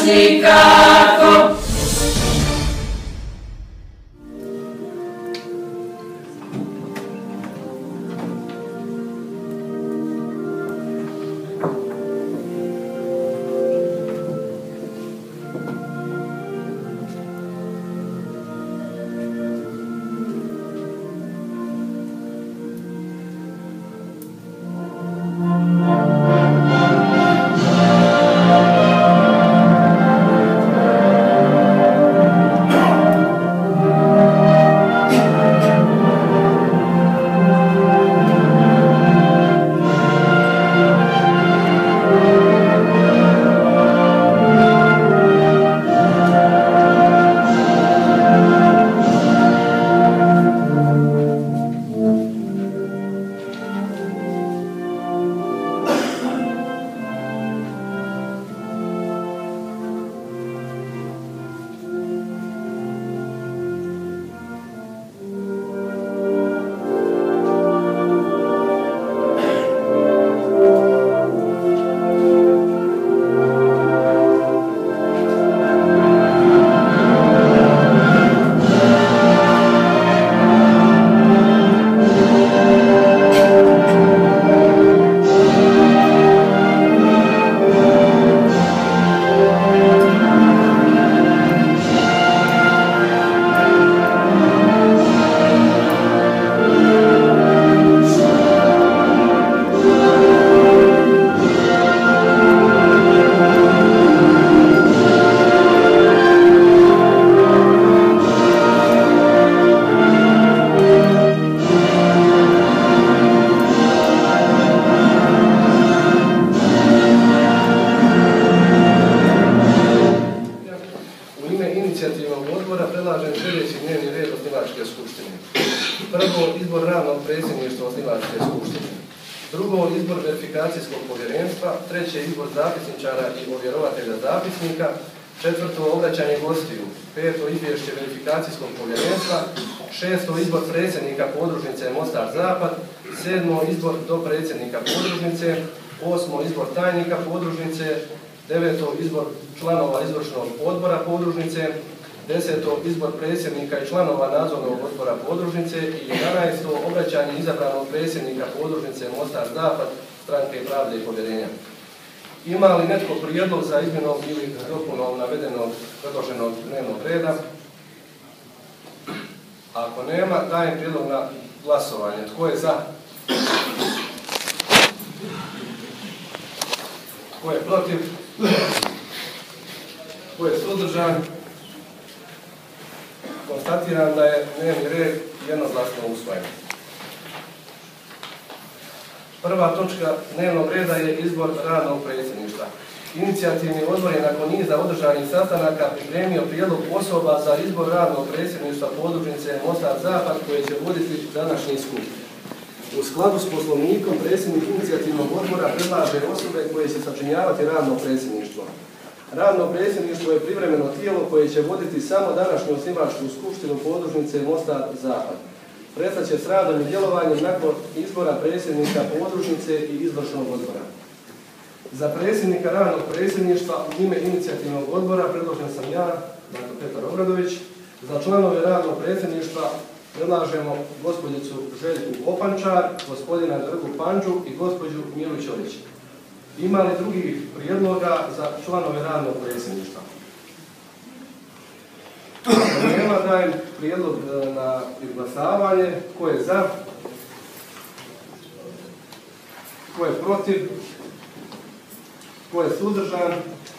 nikako. Prvo, izbor radnog predsjedništva osnivačke skupštine. Drugo, izbor verifikacijskog povjerenstva. Treće, izbor zapisničara i ovjerovatelja zapisnika. Četvrto, obraćanje gostiju. Peto, izvješće verifikacijskog povjerenstva. Šesto, izbor predsjednika podružnice Mostar Zapad. Sedmo, izbor dopredsjednika podružnice. Osmo, izbor tajnika podružnice. Deveto, izbor članova izvršnog odbora podružnice. Deseto, izbor predsjednika i članova nadzornog odbora podružnice i 11. obraćanje izabranog predsjednika podružnice Mostar Zapad, Stranke pravde i povjerenja. Ima li netko prijedlog za izmjenom ili dopunom navedenog predloženog dnevnog reda? Ako nema, dajem prijedlog na glasovanje. Tko je za? Tko je protiv? Tko je suzdržan? Konstatiram da je dnevni red jednoglasno usvojen. Prva točka dnevnog reda je izbor radnog predsjedništva. Inicijativni odbor je nakon niza održanih sastanaka pripremio prijedlog osoba za izbor radnog predsjedništva podružnice Mostar Zapad koje će voditi današnji skup. U skladu s poslovnikom predsjednik inicijativnog odbora predlaže osobe koje će sačinjavati radno predsjedništvo. Radno predsjedništvo je privremeno tijelo koje će voditi samo današnju osnivačku skupštinu podružnice Mostar Zapad. Prestat će s radom i djelovanjem nakon izbora predsjednika podružnice i izvršnog odbora. Za predsjednika radnog predsjedništva u ime inicijativnog odbora predložen sam ja, dakle Petar Obradović. Za članove radnog predsjedništva predlažemo gospođicu Željku Opančar, gospodina Drgu Panđu i gospođu Milu Ćorić. Ima li drugih prijedloga za članove radnog predsjedništva? Ako nema, dajem prijedlog na izglasavanje. Tko je za? Tko je protiv? Tko je suzdržan?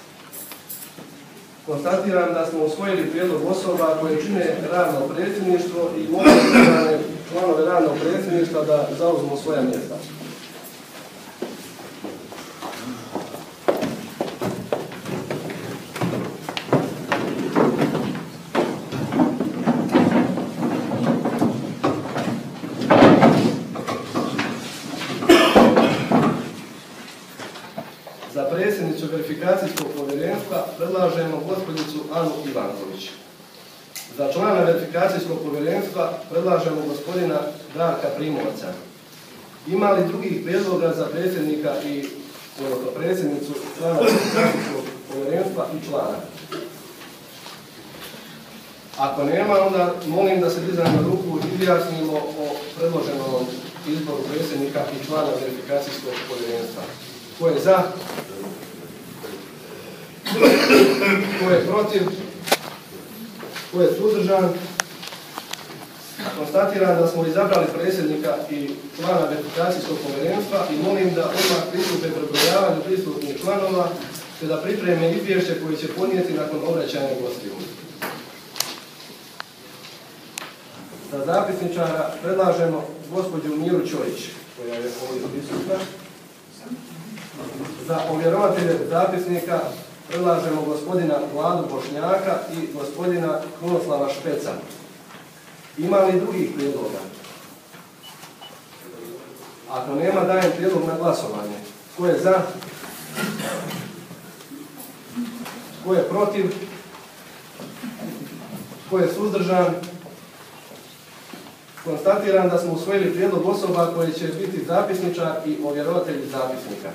Konstatiram da smo usvojili prijedlog osoba koje čine radno predsjedništvo i molim članove radnog predsjedništva da zauzmu svoja mjesta. Za predsjednicu verifikacijskog povjerenstva predlažemo gospođicu Anu Ivanković. Za člana verifikacijskog povjerenstva predlažemo gospodina Darka Primovca. Ima li drugih prijedloga za predsjednika i predsjednicu člana verifikacijskog povjerenstva i člana? Ako nema, onda molim da se dizanjem ruku izjasnimo o predloženom izboru predsjednika i člana verifikacijskog povjerenstva. Ko je za? Ko je protiv? Ko je suzdržan? Konstatiram da smo izabrali predsjednika i člana verifikacijskog povjerenstva i molim da odmah pristupe prebrojavanju prisutnih članova te da pripreme izvješće koje će podnijeti nakon obraćanja gostiju. Za zapisničara predlažemo gospođu Miru Ćorić, koja je ovdje prisutna. Za ovjerovatelje zapisnika predlažemo gospodina Vladu Bošnjaka i gospodina Krunoslava Špeca. Ima li drugih prijedloga? Ako nema, dajem prijedlog na glasovanje. Tko je za? Tko je protiv? Tko je suzdržan? Konstatiram da smo usvojili prijedlog osoba koje će biti zapisničar i ovjerovatelji zapisnika.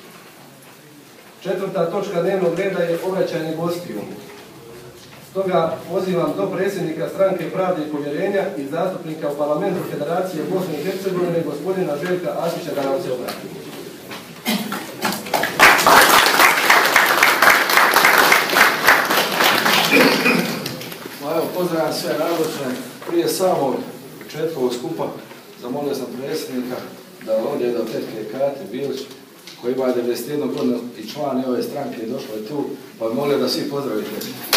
4. točka dnevnog reda je obraćanje gostiju. Stoga pozivam do predsjednika Stranke pravde i povjerenja i zastupnika u Parlamentu Federacije Bosne i Hercegovine, gospodina Željka Asića, da nam se obrati. Evo, pozdravljam sve nazočne. Prije samog početka ovog skupa zamolio sam predsjednika da ovdje do tetke Kate Bilić, koji ima 91 godinu i član ove stranke, je došla i tu, pa molio da svi pozdravite.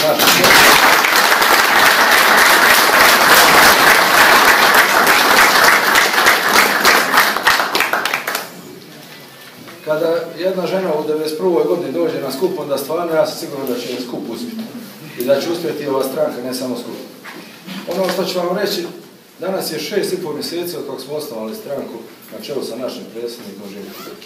Kada jedna žena u 91. godini dođe na skup, onda stvarno ja sam siguran da će skup uspjeti i da će uspjeti ova stranka, ne samo skup. Ono što ću vam reći, danas je 6,5 mjeseci od kog smo osnovali stranku na čelu sa našim predsjednikom Željkom.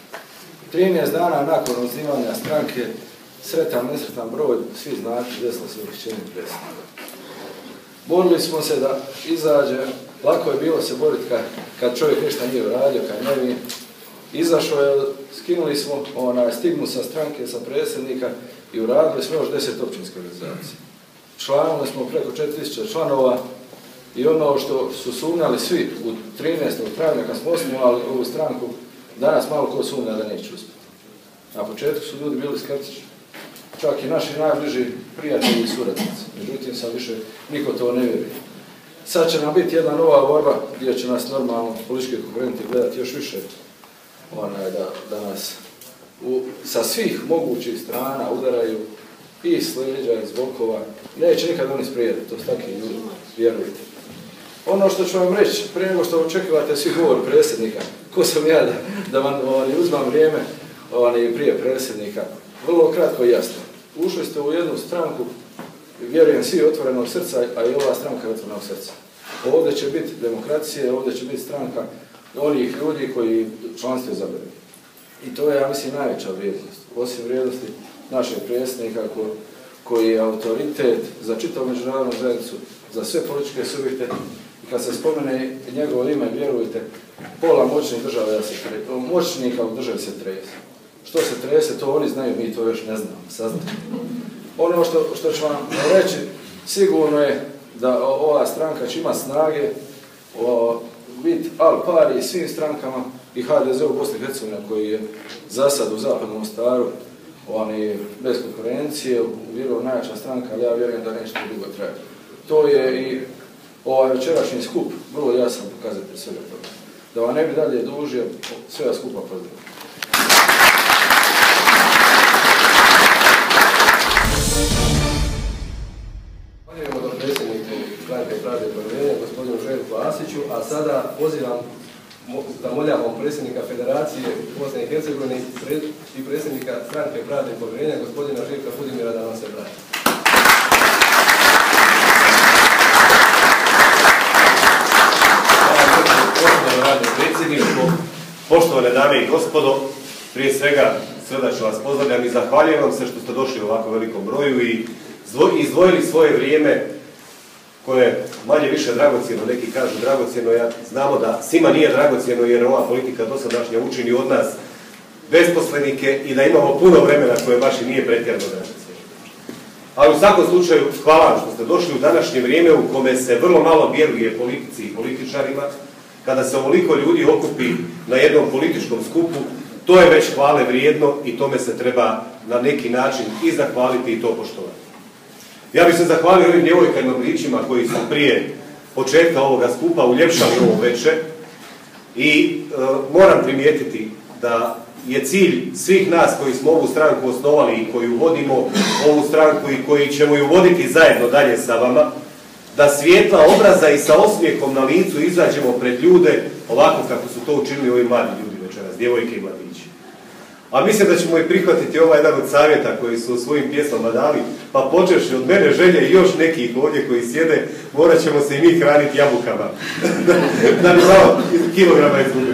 13 dana nakon osnivanja stranke, sretan, nesretan broj, svi znate, desilo se uhićenje predsjednika. Borili smo se da izađe, lako je bilo se boriti kad čovjek ništa nije uradio, kad nevin. Izašao je, skinuli smo stigmu sa stranke, sa predsjednika i uradili smo još 10 općinske organizacije. Članili smo preko 4000 članova i ono što su sumnjali svi u 13. travnja kad smo osnovali ovu stranku, danas malo ko sumnja da neće uspjeti. Na početku su ljudi bili skeptični, čak i naši najbliži prijatelji i suradnici. Međutim, sad više niko to ne vjeruje. Sad će nam biti jedna nova borba gdje će nas normalno politički konkurenti gledati još više da nas sa svih mogućih strana udaraju i s leđa i s bokova. Neće nikad oni sprijeti, to su takvi ljudi, vjerujte. Ono što ću vam reći, prije nego što očekivate svi govor predsjednika, ko sam ja da vam uzmam vrijeme prije predsjednika, vrlo kratko i jasno. Ušli ste u jednu stranku, vjerujem svi otvorenog srca, a i ova stranka je otvorenog srca. Ovdje će biti demokracija, ovdje će biti stranka onih ljudi koji članstvo izaberu. I to je, ja mislim, najveća vrijednost. Osim vrijednosti našeg predsjednika koji je autoritet za čitavu međunarodnu zajednicu, za sve političke subjekte. I kad se spomene njegovo ime, vjerujte, pola moćnika u državi se trese. Što se trese, to oni znaju, mi to još ne znamo, saznamo. Ono što ću vam reći, sigurno je da ova stranka će imati snage biti al pari svim strankama i HDZ u Bosni i Hercegovini koji je za sad u zapadnom Mostaru bez konkurencije, bilo najjača stranka, ali ja vjerujem da neće to dugo trajati. To je i ovaj večerašnji skup vrlo jasan pokazatelj svega toga. Da vam ne bi dalje dužio, svega skupa pozdravljam. Hvaljujemo do predsjedniku Stranke pravde i povjerenja, gospodinu Željku Asiću, a sada pozivam, zamoljavamo predsjednika Federacije Bosne i Hercegovine i predsjednika Stranke pravde i povjerenja, gospodina Željka Budimira, da nam se vrati. Poštovano radno predsjedništvo, poštovane dame i gospodo, prije svega srdačno vas pozdravljam i zahvaljujem vam se što ste došli u ovako velikom broju i izdvojili svoje vrijeme koje je manje više dragocjeno, neki kažu dragocjeno, znamo da svima nije dragocjeno jer ova politika dosadašnja učini od nas besposlenike i da imamo puno vremena koje baš i nije pretjerano dragocjeno. Ali u svakom slučaju, hvala vam što ste došli u današnje vrijeme u kome se vrlo malo vjeruje politici i političarima. Kada se ovoliko ljudi okupi na jednom političkom skupu, to je već hvale vrijedno i tome se treba na neki način i zahvaliti i to poštovati. Ja bih se zahvalio ovim djevojkama i mladićima koji su prije početka ovoga skupa uljepšali ovo večer i moram primijetiti da je cilj svih nas koji smo ovu stranku osnovali i koji uvodimo ovu stranku i koji ćemo ju voditi zajedno dalje sa vama, da svijetla obraza i sa osmijehom na licu izađemo pred ljude ovako kako su to učinili ovi mladi ljudi večeras, djevojke i mladići. A mislim da ćemo i prihvatiti ovaj jedan od savjeta koji su u svojim pjesmama dali, pa počevši od mene, Želje i još nekih ovdje koji sjede, morat ćemo se i mi hraniti jabukama, da bi malo kilograma izgubili.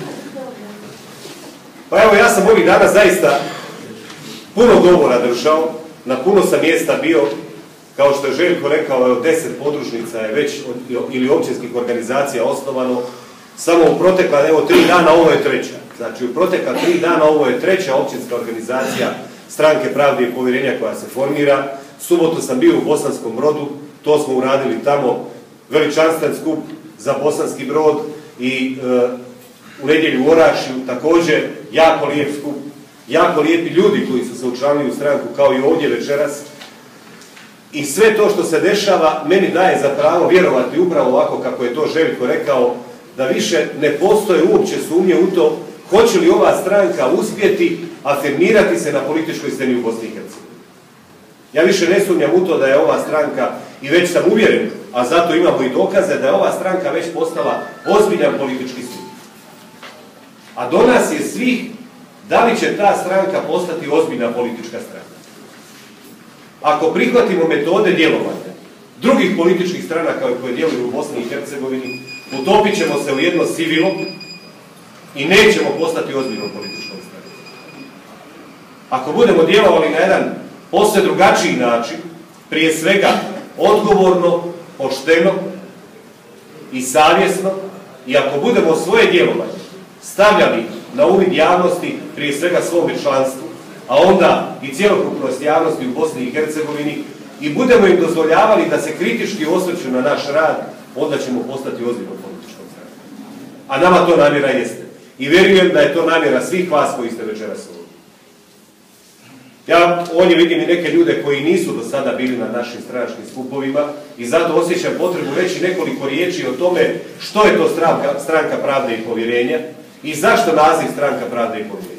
Pa evo, ja sam ovih dana zaista puno govora držao, na puno sam mjesta bio, kao što je Željko rekao, 10 podružnica je već ili općinskih organizacija osnovano, samo u protekla, evo 3 dana, ovo je treća. Znači u protekla 3 dana ovo je treća općinska organizacija Stranke pravde i povjerenja koja se formira. Subotu sam bio u Bosanskom Brodu, to smo uradili tamo, veličanstven skup za Bosanski Brod i u nedjelju u Orašju također jako lijep skup, jako lijepi ljudi koji su se učlanili u stranku kao i ovdje večeras. I sve to što se dešava meni daje za pravo vjerovati upravo ovako kako je to Željko rekao, da više ne postoje uopće sumnje u to hoće li ova stranka uspjeti afirmirati se na političkoj sceni u Bosni i Hercegovini. Ja više ne sumnjam u to da je ova stranka, i već sam uvjeren, a zato imamo i dokaze, da je ova stranka već postala ozbiljan politički sud. A do nas je svih da li će ta stranka postati ozbiljna politička stranka. Ako prihvatimo metode djelovanja drugih političkih stranaka koje djeluju u Bosni i Hercegovini, utopit ćemo se u jedno sivilo i nećemo postati ozbiljnom političkom strankom. Ako budemo djelovali na jedan posve drugačiji način, prije svega odgovorno, pošteno i savjesno, i ako budemo svoje djelovanje stavljali na uvid javnosti, prije svega svome članstvu, a onda i cjelokupnost javnosti u Bosni i Hercegovini, i budemo im dozvoljavali da se kritički osvrću na naš rad, onda ćemo postati ozbiljnom političkom strankom. A nama to namjera jeste. I vjerujem da je to namjera svih vas koji ste večeras ovdje. Ja ovdje vidim i neke ljude koji nisu do sada bili na našim stranačkim skupovima i zato osjećam potrebu reći nekoliko riječi o tome što je to Stranka pravde i povjerenja i zašto naziv Stranka pravde i povjerenja.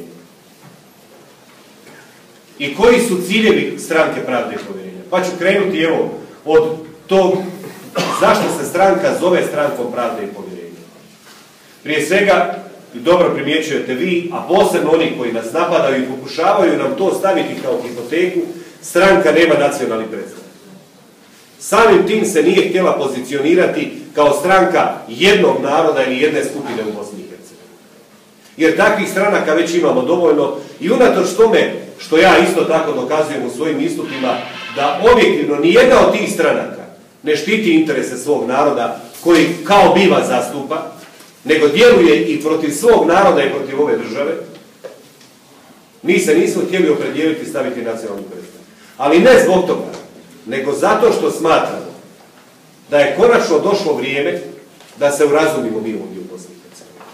I koji su ciljevi Stranke pravde i povjerenja. Pa ću krenuti evo od tog zašto se stranka zove Strankom pravde i povjerenja. Prije svega, i dobro primjećujete vi, a posebno oni koji nas napadaju i pokušavaju nam to staviti kao hipoteku, stranka nema nacionalni predznak. Samim tim se nije htjela pozicionirati kao stranka jednog naroda ili jedne skupine u Bosni i Hercegovini. Jer takvih stranaka već imamo dovoljno i unatoč tome što ja isto tako dokazujem u svojim istupima da objektivno nijedna od tih stranaka ne štiti interese svog naroda koji kao biva zastupa, nego djeluje i protiv svog naroda i protiv ove države, mi se nismo htjeli opredijeliti staviti nacionalni predznak. Ali ne zbog toga, nego zato što smatramo da je konačno došlo vrijeme da se urazumimo mi ovdje u Bosni i Hercegovini.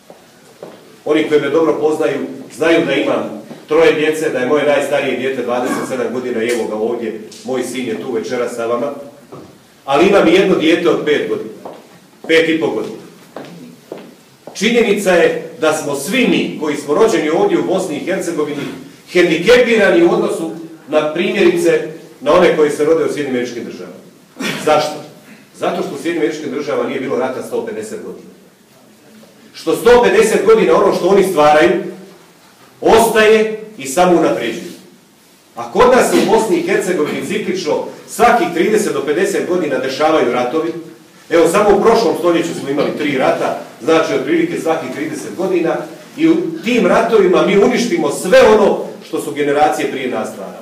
Oni koji me dobro poznaju, znaju da imam 3 djece, da je moje najstarije dijete 27 godina i evo ga ovdje, moj sin je tu večera sa vama, ali imam i jedno dijete od 5 godina, 5,5 godina. Činjenica je da smo svi mi koji smo rođeni ovdje u Bosni i Hercegovini hendikepirani u odnosu na primjerice na one koji se rode u Sjedinjenim Američkim Državama. Zašto? Zato što u Sjedinjenim Američkim Državama nije bilo rata 150 godina. Što 150 godina ono što oni stvaraju ostaje i samo unapređuje. A kod nas u Bosni i Hercegovini ciklično svakih 30 do 50 godina dešavaju ratovi. Evo, samo u prošlom stoljeću smo imali 3 rata, znači otprilike svakih 30 godina, i u tim ratovima mi uništimo sve ono što su generacije prije nas stvarale.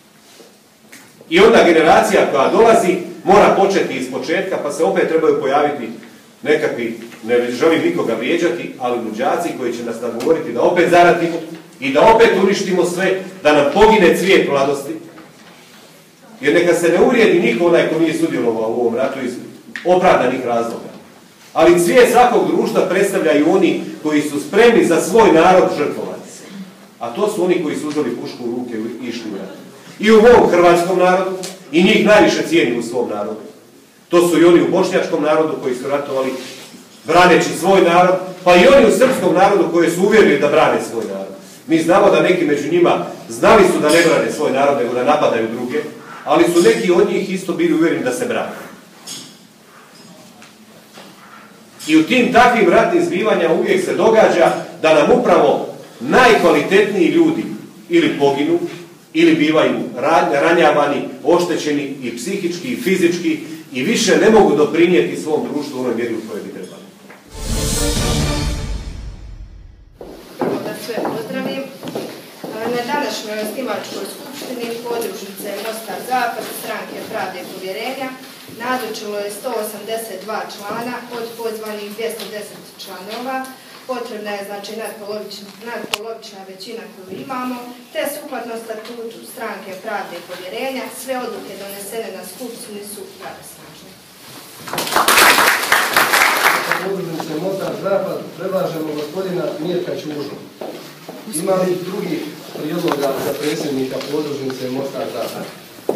I onda generacija koja dolazi mora početi iz početka, pa se opet trebaju pojaviti nekakvi, ne želim nikoga vrijeđati, ali luđaci koji će nas nagovoriti da opet zaratimo i da opet uništimo sve, da nam pogine cvijet mladosti. Jer neka se ne uvrijedi niko onaj ko nije sudjelovao u ovom ratu iz opravdanih razloga. Ali cvijet svakog društva predstavljaju oni koji su spremni za svoj narod žrtvovati se. A to su oni koji su uzeli pušku u ruke i išli u rat. I u ovom hrvatskom narodu, i njih najviše cijeni u svom narodu. To su i oni u bošnjačkom narodu koji su ratovali braneći svoj narod, pa i oni u srpskom narodu koji su uvjerili da brane svoj narod. Mi znamo da neki među njima znali su da ne brane svoj narod, nego da napadaju druge, ali su neki od njih isto bili uvjereni da se brane. I u tim takvim ratnim zbivanja uvijek se događa da nam upravo najkvalitetniji ljudi ili poginu, ili bivaju ranjavani, oštećeni i psihički i fizički i više ne mogu doprinijeti svom društvu u onoj mjeri u kojoj bi trebali. Prvo da sve pozdravim. Na današnjoj osnivačkoj skupštini podružnice Mostar Zapad Stranke Pravde i Povjerenja nazočilo je 182 člana od pozvanih 210 članova. Potrebna je znači nadpolovična većina koju imamo, te sukladno statutu Stranke Pravde i Povjerenja sve odluke donesene na skupštini su pravosnažne. Podružnice Mostar Zapad predlažemo gospodina Mirka Ćužu. Ima li drugih prijedloga za predsjednika podružnice Mostar Zapad?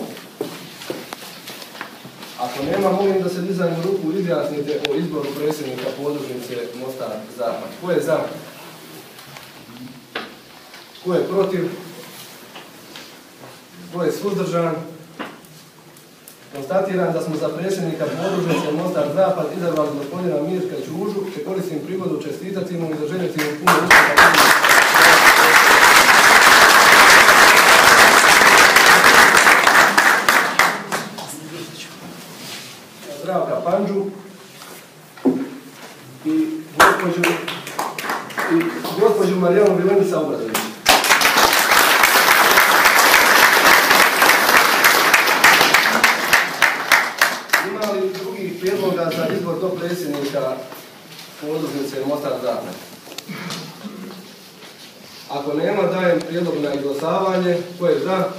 Ako nema, molim da se dizanjem ruku izjasnite o izboru predsjednika podružnice Mostar Zapad. Tko je za? Tko je protiv? Tko je suzdržan? Konstatiram da smo za predsjednika podružnice Mostar Zapad izabrali gospodina Mirka Ćužu, te koristim prigodu čestitati mu i zaželjeti mu puno uspjeha. Zdravka Pandžu i gospođu Marijanu Vilenica Obradović. Ima li drugih prijedloga za izbor dopredsjednika podružnice Mostar Zapad? Ako nema, dajem prijedlog na izglasavanje. Tko je za?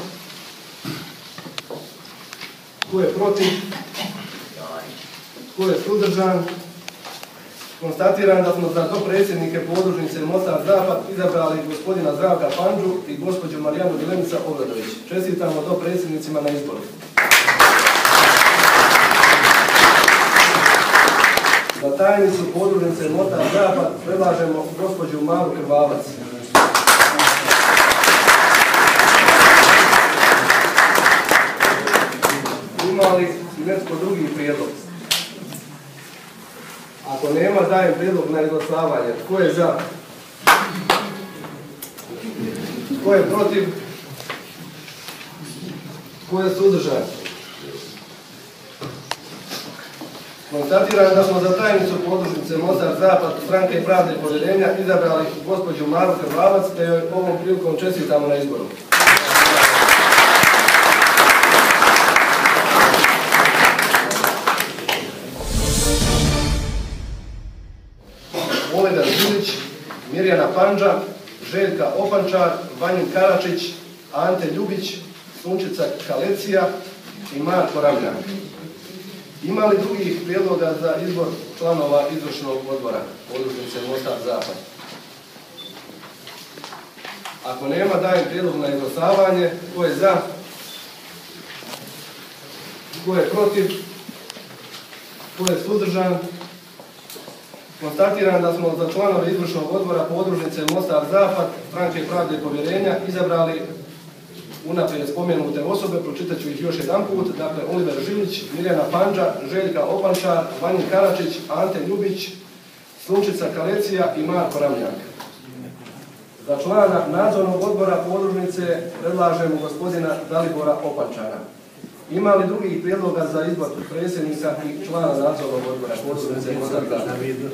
Tko je protiv? Tko je suzdržan? Konstatiram da smo za dopredsjednike podružnice Mostar Zapad izabrali gospodina Zdravka Pandžu i gospođu Marijanu Vilenica Obradović. Čestitamo dopredsjednicima na izboru. Za tajnicu podružnice Mostar Zapad predlažemo gospođu Maru Krvavac. Ima li netko drugi prijedlog? Ako nema, dajem prijedlog na izglasavanje. Tko je za? Tko je protiv? Tko je suzdržan? Konstatiram da smo za tajnicu podružnice Mostar Zapad Stranke Pravde i Povjerenja izabrali gospođu Maru Krvavac, te joj ovom prilikom čestitamo na izboru. Oleda Žilić, Mirjana Pandža, Željka Opančar, Vanjin Karačić, Ante Ljubić, Sunčica Kalecija i Marko Ramljak. Ima li drugih prijedloga za izbor članova izvršnog odbora podružnice Mostar Zapad? Ako nema, dajem prijedlog na izglasavanje. Tko je za? Tko je protiv? Tko je suzdržan? Konstatiram da smo za članove izvršnog odbora podružnice Mostar Zapad Stranke Pravde i Povjerenja izabrali unaprijed spomenute osobe, pročitat ću ih još jedan put, dakle Oliver Žilić, Mirjana Pandža, Željka Opančar, Vanjin Karačić, Ante Ljubić, Sunčica Kalecija i Marko Ramljak. Za člana nadzornog odbora podružnice predlažemo gospodina Dalibora Opančara. Ima li drugih prijedloga za izbor predsjednika i člana nadzornog odbora podružnice Mostar Zapad?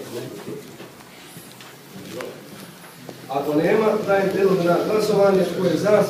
Ako nema, dajem prijedlog na glasovanje. Tko je za?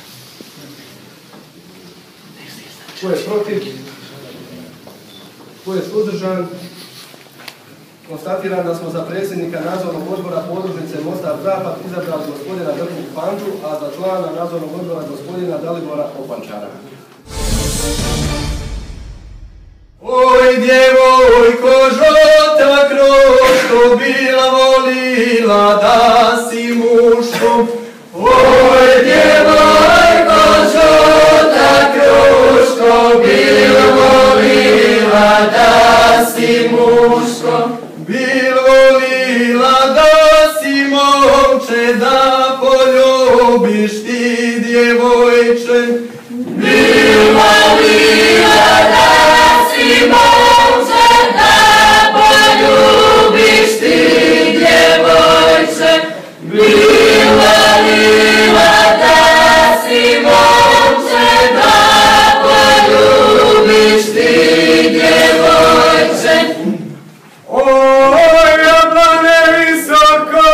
Tko je protiv? Tko je suzdržan? Konstatiram da smo za predsjednika nadzornog odbora podružnice Mostar Zapad izabrali gospodina Zdravka Pandžu, a za člana nadzornog odbora gospodina Dalibora Opančara. Oj, djevojko žota kroško, bila volila da si muško. Oj, djevojko žota kroško, bila volila da si muško. Bil volila da si momče, da poljubiš ti djevojče. Bil volila da si momče, da poljubiš ti djevojče. Bil volila da si momče, da poljubiš ti djevojče. Oj, jablane visoko,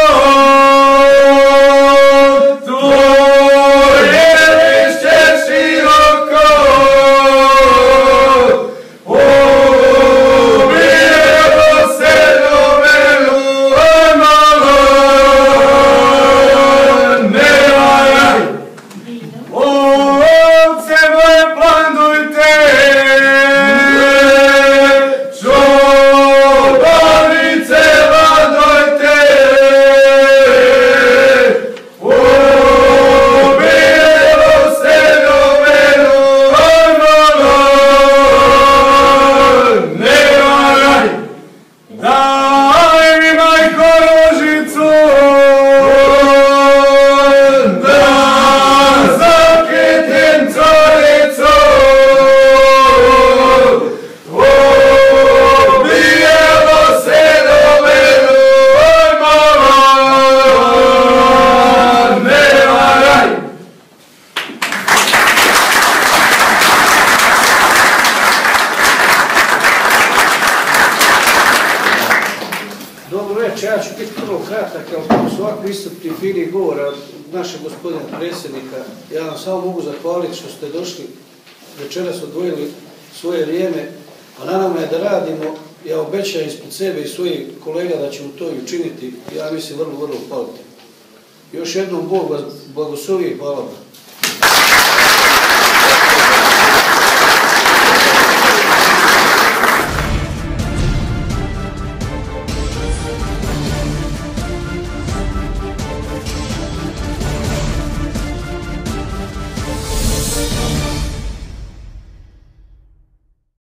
tvoje lišće široko. O, bijelo se dovelu, malo ne varaj. Ovce moje plandujte, čobanice vadojte. O, bijelo se dovelu, malo ne varaj. Daj mi majko rožicu, da zaketem coricu. O, bijelo se dovelu, malo ne varaj. Dobro reći, ja ću biti vrlo kratak, ali svaki istupni fini govora našeg gospodina predsjednika, ja vam samo mogu zahvaliti što ste došli, večeras odvojili svoje vrijeme, a na nama je da radimo, ja obećajem ispred sebe i svojih kolega da ćemo to i učiniti, ja mislim vrlo kvalitetno. Još jednom Bog vas blagoslovi i hvala vam.